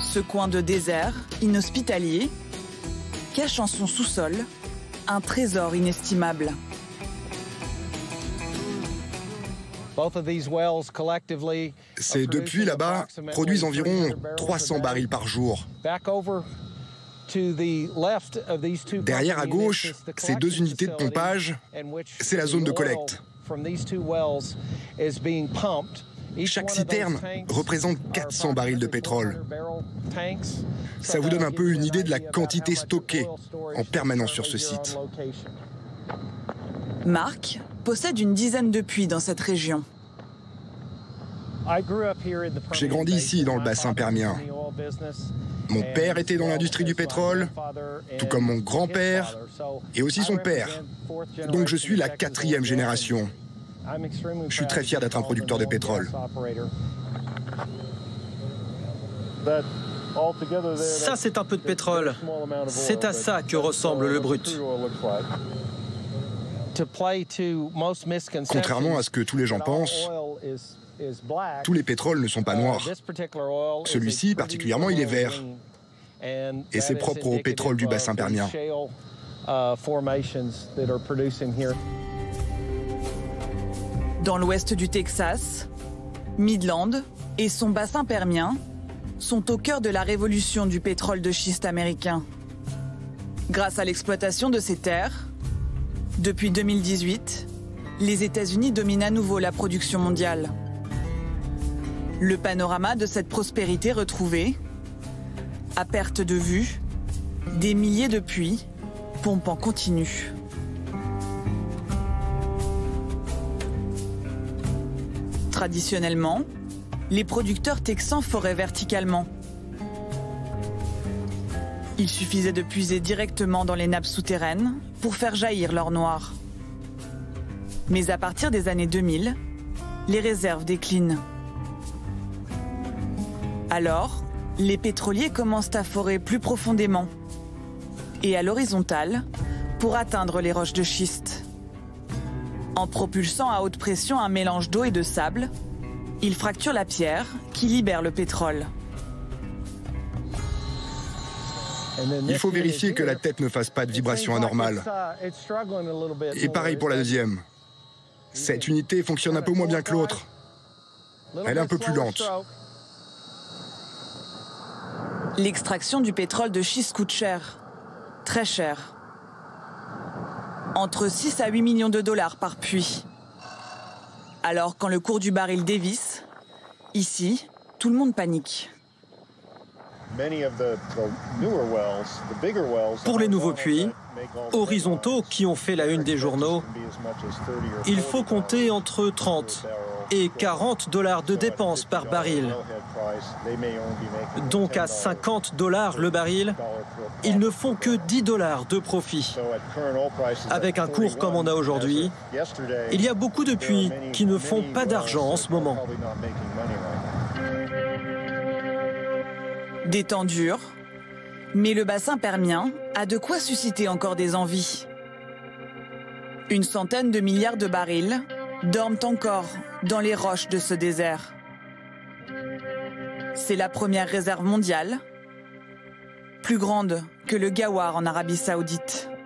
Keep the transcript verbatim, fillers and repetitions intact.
Ce coin de désert, inhospitalier, cache en son sous-sol un trésor inestimable. Ces deux puits là-bas produisent environ trois cents barils par jour. Derrière à gauche, ces deux unités de pompage, c'est la zone de collecte. Chaque citerne représente quatre cents barils de pétrole. Ça vous donne un peu une idée de la quantité stockée en permanence sur ce site. Mark possède une dizaine de puits dans cette région. J'ai grandi ici, dans le bassin permien. Mon père était dans l'industrie du pétrole, tout comme mon grand-père et aussi son père. Donc je suis la quatrième génération. Je suis très fier d'être un producteur de pétrole. Ça, c'est un peu de pétrole. C'est à ça que ressemble le brut. Contrairement à ce que tous les gens pensent, tous les pétroles ne sont pas noirs. Celui-ci, particulièrement, il est vert. Et c'est propre au pétrole du bassin permien. Dans l'ouest du Texas, Midland et son bassin permien sont au cœur de la révolution du pétrole de schiste américain. Grâce à l'exploitation de ces terres, depuis deux mille dix-huit, les États-Unis dominent à nouveau la production mondiale. Le panorama de cette prospérité retrouvée, à perte de vue, des milliers de puits pompent en continu. Traditionnellement, les producteurs texans foraient verticalement. Il suffisait de puiser directement dans les nappes souterraines pour faire jaillir l'or noir. Mais à partir des années deux mille, les réserves déclinent. Alors, les pétroliers commencent à forer plus profondément et à l'horizontale pour atteindre les roches de schiste. En propulsant à haute pression un mélange d'eau et de sable, ils fracturent la pierre qui libère le pétrole. Il faut vérifier que la tête ne fasse pas de vibration anormale. Et pareil pour la deuxième. Cette unité fonctionne un peu moins bien que l'autre. Elle est un peu plus lente. L'extraction du pétrole de schiste coûte cher, très cher. Entre six à huit millions de dollars par puits. Alors quand le cours du baril dévisse, ici, tout le monde panique. Pour les nouveaux puits, horizontaux qui ont fait la une des journaux, il faut compter entre trente et quarante dollars de dépenses par baril. Donc à cinquante dollars le baril, ils ne font que dix dollars de profit. Avec un cours comme on a aujourd'hui, il y a beaucoup de puits qui ne font pas d'argent en ce moment. Des temps durs, mais le bassin permien a de quoi susciter encore des envies. Une centaine de milliards de barils dorment encore dans les roches de ce désert. C'est la première réserve mondiale, plus grande que le Ghawar en Arabie Saoudite.